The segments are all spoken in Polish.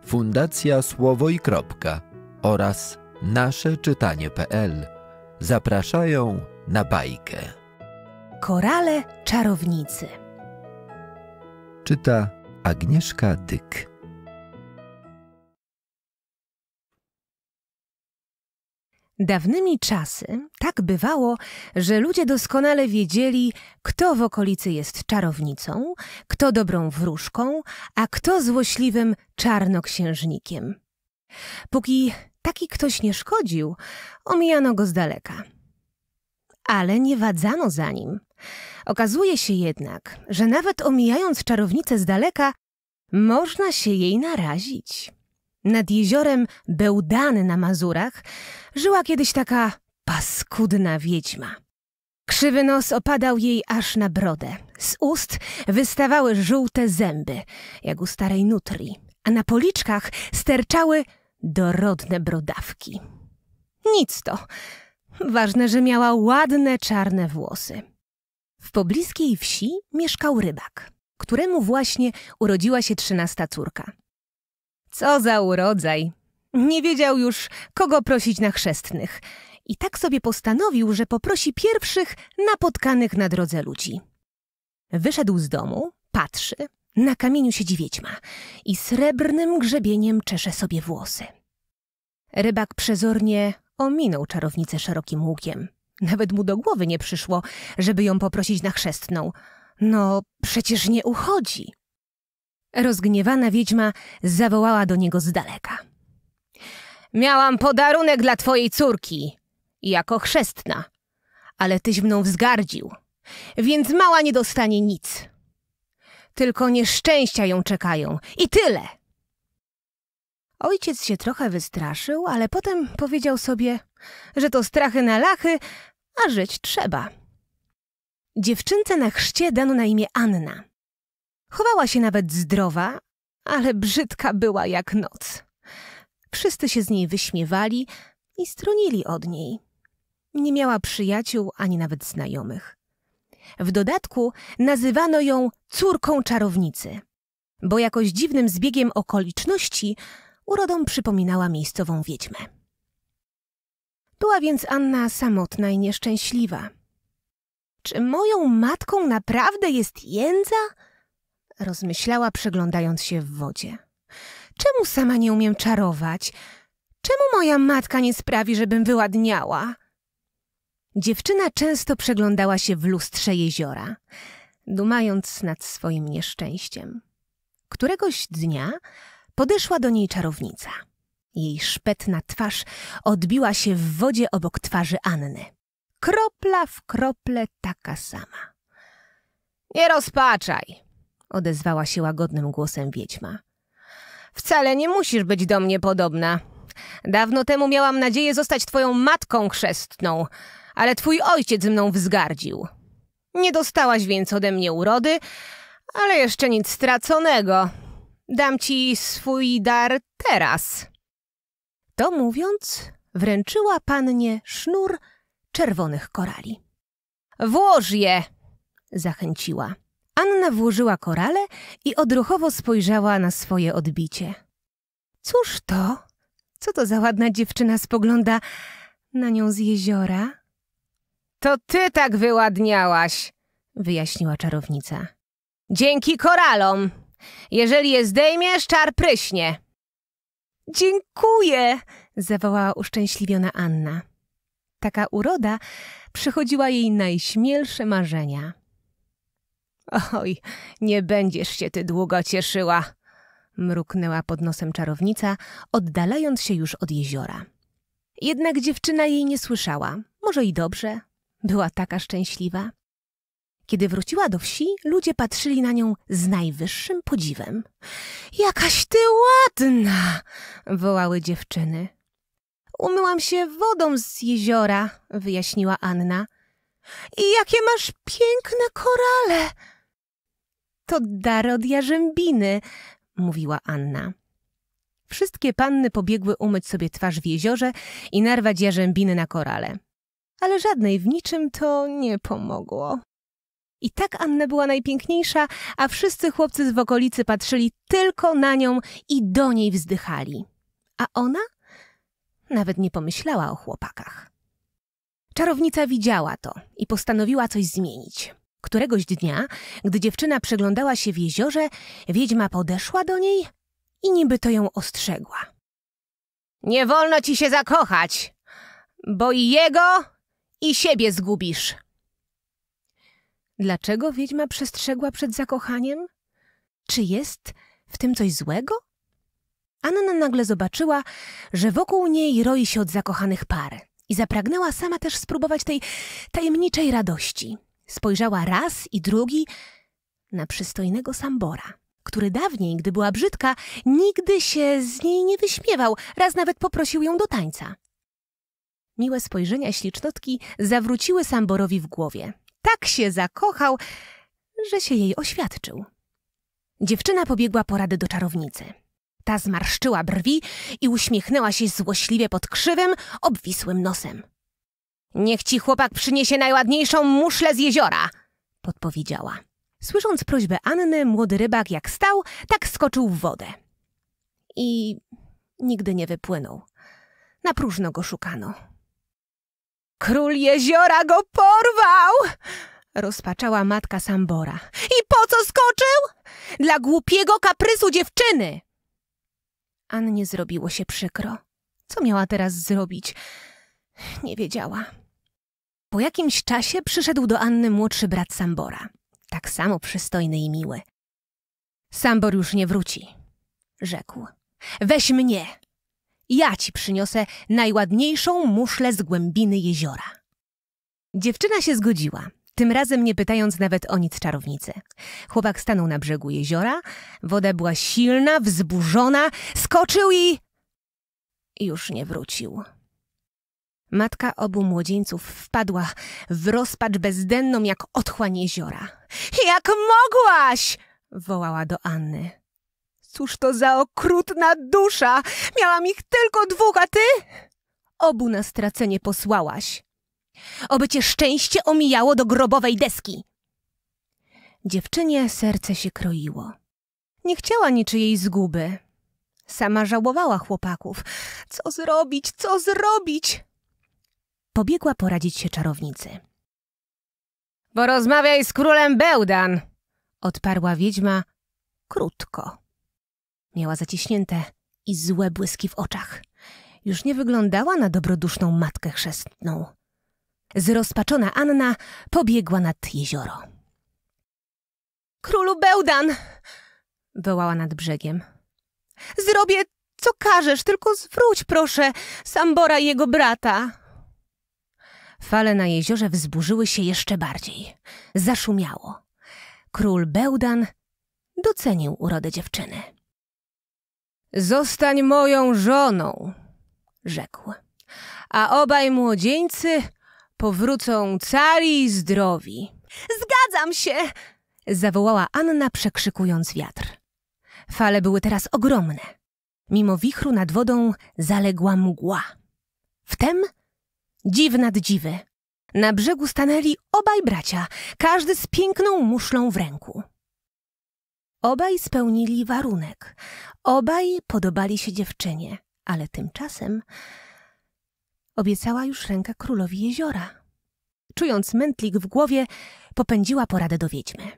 Fundacja Słowo i Kropka oraz nasze-czytanie.pl zapraszają na bajkę. Korale czarownicy. Czyta Agnieszka Dyk. Dawnymi czasy tak bywało, że ludzie doskonale wiedzieli, kto w okolicy jest czarownicą, kto dobrą wróżką, a kto złośliwym czarnoksiężnikiem. Póki taki ktoś nie szkodził, omijano go z daleka. Ale nie wadzano za nim. Okazuje się jednak, że nawet omijając czarownicę z daleka, można się jej narazić. Nad jeziorem Bełdany na Mazurach żyła kiedyś taka paskudna wiedźma. Krzywy nos opadał jej aż na brodę. Z ust wystawały żółte zęby, jak u starej nutrii, a na policzkach sterczały dorodne brodawki. Nic to. Ważne, że miała ładne czarne włosy. W pobliskiej wsi mieszkał rybak, któremu właśnie urodziła się 13. córka. Co za urodzaj! Nie wiedział już, kogo prosić na chrzestnych i tak sobie postanowił, że poprosi pierwszych napotkanych na drodze ludzi. Wyszedł z domu, patrzy, na kamieniu siedzi wiedźma i srebrnym grzebieniem czesze sobie włosy. Rybak przezornie ominął czarownicę szerokim łukiem. Nawet mu do głowy nie przyszło, żeby ją poprosić na chrzestną. No, przecież nie uchodzi. Rozgniewana wiedźma zawołała do niego z daleka. Miałam podarunek dla twojej córki, jako chrzestna, ale tyś mną wzgardził, więc mała nie dostanie nic. Tylko nieszczęścia ją czekają i tyle. Ojciec się trochę wystraszył, ale potem powiedział sobie, że to strachy na lachy, a żyć trzeba. Dziewczynce na chrzcie dano na imię Anna. Chowała się nawet zdrowa, ale brzydka była jak noc. Wszyscy się z niej wyśmiewali i stronili od niej. Nie miała przyjaciół ani nawet znajomych. W dodatku nazywano ją córką czarownicy, bo jakoś dziwnym zbiegiem okoliczności urodą przypominała miejscową wiedźmę. Była więc Anna samotna i nieszczęśliwa. Czy moją matką naprawdę jest Jędza? Rozmyślała, przeglądając się w wodzie. Czemu sama nie umiem czarować? Czemu moja matka nie sprawi, żebym wyładniała? Dziewczyna często przeglądała się w lustrze jeziora, dumając nad swoim nieszczęściem. Któregoś dnia podeszła do niej czarownica. Jej szpetna twarz odbiła się w wodzie obok twarzy Anny. Kropla w krople taka sama. Nie rozpaczaj, odezwała się łagodnym głosem wiedźma. Wcale nie musisz być do mnie podobna. Dawno temu miałam nadzieję zostać twoją matką chrzestną, ale twój ojciec mną wzgardził. Nie dostałaś więc ode mnie urody, ale jeszcze nic straconego. Dam ci swój dar teraz. To mówiąc, wręczyła pannie sznur czerwonych korali. Włóż je, zachęciła. Anna włożyła korale i odruchowo spojrzała na swoje odbicie. Cóż to? Co to za ładna dziewczyna spogląda na nią z jeziora? To ty tak wyładniałaś, wyjaśniła czarownica. Dzięki koralom. Jeżeli je zdejmiesz, czar pryśnie. Dziękuję, zawołała uszczęśliwiona Anna. Taka uroda przychodziła jej najśmielsze marzenia. Oj, nie będziesz się ty długo cieszyła, mruknęła pod nosem czarownica, oddalając się już od jeziora. Jednak dziewczyna jej nie słyszała. Może i dobrze, była taka szczęśliwa. Kiedy wróciła do wsi, ludzie patrzyli na nią z najwyższym podziwem. Jakaś ty ładna, wołały dziewczyny. Umyłam się wodą z jeziora, wyjaśniła Anna. I jakie masz piękne korale! To dar od jarzębiny, mówiła Anna. Wszystkie panny pobiegły umyć sobie twarz w jeziorze i narwać jarzębiny na korale. Ale żadnej w niczym to nie pomogło. I tak Anna była najpiękniejsza, a wszyscy chłopcy w okolicy patrzyli tylko na nią i do niej wzdychali. A ona nawet nie pomyślała o chłopakach. Czarownica widziała to i postanowiła coś zmienić. Któregoś dnia, gdy dziewczyna przeglądała się w jeziorze, wiedźma podeszła do niej i niby to ją ostrzegła. Nie wolno ci się zakochać, bo i jego, i siebie zgubisz. Dlaczego wiedźma przestrzegła przed zakochaniem? Czy jest w tym coś złego? Anna nagle zobaczyła, że wokół niej roi się od zakochanych par i zapragnęła sama też spróbować tej tajemniczej radości. Spojrzała raz i drugi na przystojnego Sambora, który dawniej, gdy była brzydka, nigdy się z niej nie wyśmiewał, raz nawet poprosił ją do tańca. Miłe spojrzenia ślicznotki zawróciły Samborowi w głowie. Tak się zakochał, że się jej oświadczył. Dziewczyna pobiegła po radę do czarownicy. Ta zmarszczyła brwi i uśmiechnęła się złośliwie pod krzywym, obwisłym nosem. Niech ci chłopak przyniesie najładniejszą muszlę z jeziora, podpowiedziała. Słysząc prośbę Anny, młody rybak jak stał, tak skoczył w wodę. I nigdy nie wypłynął. Na próżno go szukano. Król jeziora go porwał! Rozpaczała matka Sambora. I po co skoczył? Dla głupiego kaprysu dziewczyny! Annie zrobiło się przykro. Co miała teraz zrobić? Nie wiedziała. Po jakimś czasie przyszedł do Anny młodszy brat Sambora. Tak samo przystojny i miły. Sambor już nie wróci, rzekł. Weź mnie. Ja ci przyniosę najładniejszą muszlę z głębiny jeziora. Dziewczyna się zgodziła, tym razem nie pytając nawet o nic czarownicy. Chłopak stanął na brzegu jeziora, woda była silna, wzburzona, skoczył i już nie wrócił. Matka obu młodzieńców wpadła w rozpacz bezdenną jak otchłań jeziora. Jak mogłaś? Wołała do Anny. Cóż to za okrutna dusza! Miałam ich tylko dwóch, a ty? Obu na stracenie posłałaś. Oby cię szczęście omijało do grobowej deski. Dziewczynie serce się kroiło. Nie chciała niczyjej zguby. Sama żałowała chłopaków. Co zrobić? Co zrobić? Pobiegła poradzić się czarownicy. Porozmawiaj z królem Bełdan, odparła wiedźma krótko. Miała zaciśnięte i złe błyski w oczach. Już nie wyglądała na dobroduszną matkę chrzestną. Zrozpaczona Anna pobiegła nad jezioro. Królu Bełdan! Wołała nad brzegiem. Zrobię, co każesz, tylko zwróć, proszę, Sambora i jego brata. Fale na jeziorze wzburzyły się jeszcze bardziej. Zaszumiało. Król Bełdan docenił urodę dziewczyny. Zostań moją żoną, rzekł, a obaj młodzieńcy powrócą cali i zdrowi. Zgadzam się, zawołała Anna, przekrzykując wiatr. Fale były teraz ogromne. Mimo wichru nad wodą zaległa mgła. Wtem dziw nad dziwy. Na brzegu stanęli obaj bracia, każdy z piękną muszlą w ręku. Obaj spełnili warunek. Obaj podobali się dziewczynie, ale tymczasem obiecała już rękę królowi jeziora. Czując mętlik w głowie, popędziła poradę do wiedźmy.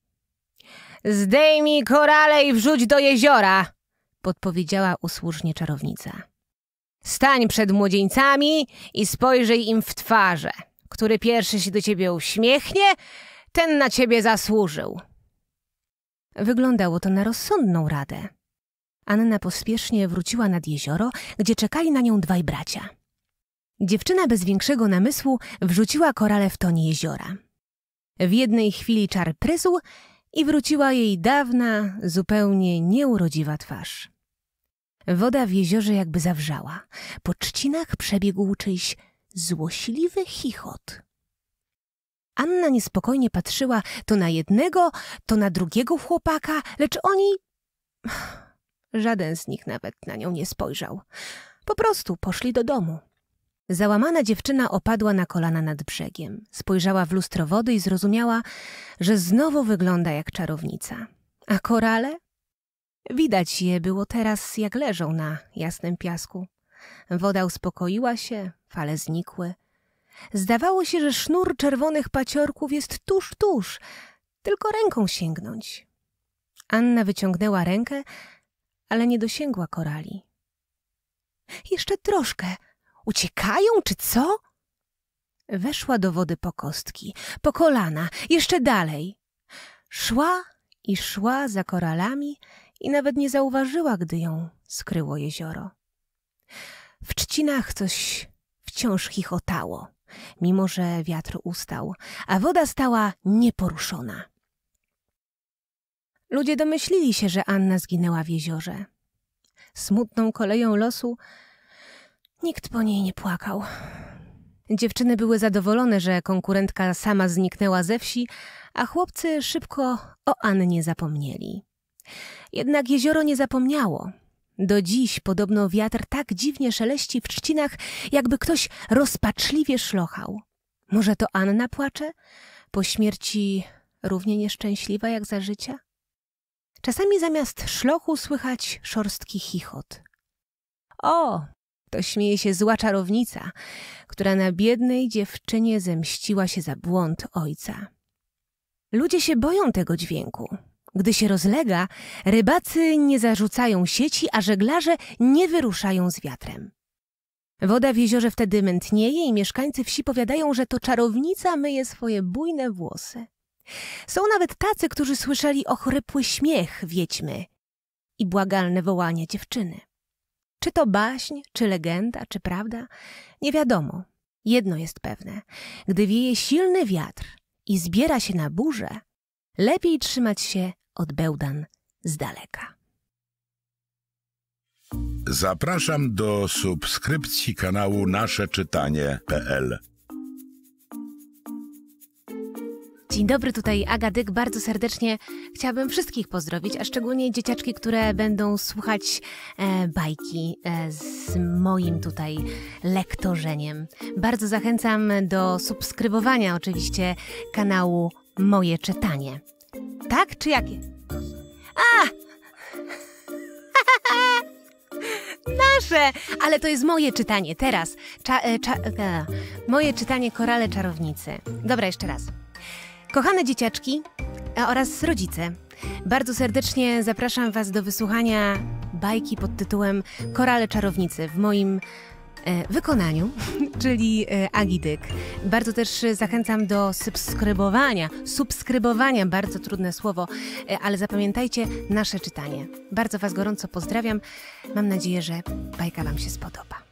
Zdejmij korale i wrzuć do jeziora, podpowiedziała usłużnie czarownica. Stań przed młodzieńcami i spojrzyj im w twarze. Który pierwszy się do ciebie uśmiechnie, ten na ciebie zasłużył. Wyglądało to na rozsądną radę. Anna pospiesznie wróciła nad jezioro, gdzie czekali na nią dwaj bracia. Dziewczyna bez większego namysłu wrzuciła korale w toń jeziora. W jednej chwili czar prysł i wróciła jej dawna, zupełnie nieurodziwa twarz. Woda w jeziorze jakby zawrzała. Po trzcinach przebiegł czyjś złośliwy chichot. Anna niespokojnie patrzyła to na jednego, to na drugiego chłopaka, lecz oni... Żaden z nich nawet na nią nie spojrzał. Po prostu poszli do domu. Załamana dziewczyna opadła na kolana nad brzegiem. Spojrzała w lustro wody i zrozumiała, że znowu wygląda jak czarownica. A korale? Widać je było teraz, jak leżą na jasnym piasku. Woda uspokoiła się, fale znikły. Zdawało się, że sznur czerwonych paciorków jest tuż, tuż, tylko ręką sięgnąć. Anna wyciągnęła rękę, ale nie dosięgła korali. Jeszcze troszkę. Uciekają, czy co? Weszła do wody po kostki, po kolana, jeszcze dalej. Szła i szła za koralami i nawet nie zauważyła, gdy ją skryło jezioro. W trzcinach coś wciąż chichotało, mimo że wiatr ustał, a woda stała nieporuszona. Ludzie domyślili się, że Anna zginęła w jeziorze. Smutną koleją losu nikt po niej nie płakał. Dziewczyny były zadowolone, że konkurentka sama zniknęła ze wsi, a chłopcy szybko o Annie zapomnieli. Jednak jezioro nie zapomniało. Do dziś podobno wiatr tak dziwnie szeleści w trzcinach, jakby ktoś rozpaczliwie szlochał. Może to Anna płacze? Po śmierci równie nieszczęśliwa jak za życia? Czasami zamiast szlochu słychać szorstki chichot. O, to śmieje się zła czarownica, która na biednej dziewczynie zemściła się za błąd ojca. Ludzie się boją tego dźwięku. Gdy się rozlega, rybacy nie zarzucają sieci, a żeglarze nie wyruszają z wiatrem. Woda w jeziorze wtedy mętnieje i mieszkańcy wsi powiadają, że to czarownica myje swoje bujne włosy. Są nawet tacy, którzy słyszeli ochrypły śmiech wiedźmy i błagalne wołanie dziewczyny. Czy to baśń, czy legenda, czy prawda? Nie wiadomo. Jedno jest pewne. Gdy wieje silny wiatr i zbiera się na burzę, lepiej trzymać się od bełdan z daleka. Zapraszam do subskrypcji kanału nasze-czytanie.pl. Dzień dobry, tutaj Aga Dyk. Bardzo serdecznie chciałabym wszystkich pozdrowić, a szczególnie dzieciaczki, które będą słuchać bajki z moim tutaj lektorzeniem. Bardzo zachęcam do subskrybowania oczywiście kanału Moje Czytanie. Tak czy jakie? A! Nasze! Ale to jest moje czytanie, teraz. Moje czytanie Korale Czarownicy. Dobra, jeszcze raz. Kochane dzieciaczki oraz rodzice, bardzo serdecznie zapraszam Was do wysłuchania bajki pod tytułem Korale Czarownicy w moim wykonaniu, czyli Agi Dyk. Bardzo też zachęcam do subskrybowania, bardzo trudne słowo, ale zapamiętajcie nasze czytanie. Bardzo Was gorąco pozdrawiam. Mam nadzieję, że bajka Wam się spodoba.